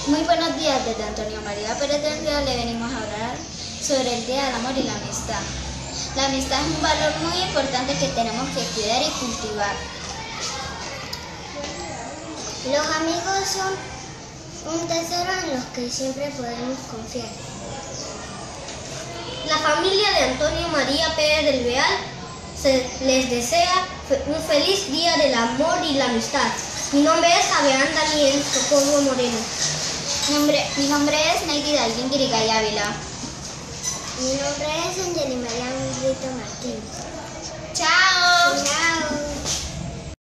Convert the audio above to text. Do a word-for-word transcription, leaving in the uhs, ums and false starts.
Muy buenos días, desde Antonio María Pérez del Real le venimos a hablar sobre el Día del Amor y la Amistad. La amistad es un valor muy importante que tenemos que cuidar y cultivar. Los amigos son un tesoro en los que siempre podemos confiar. La familia de Antonio María Pérez del Real se les desea un feliz Día del Amor y la Amistad. Mi nombre es Abraham Daniel Socorro Moreno. Mi nombre, mi nombre es Neidi Dalvin Girigay Ávila. Mi nombre es Angeli María Brito Martínez. ¡Chao! Chao.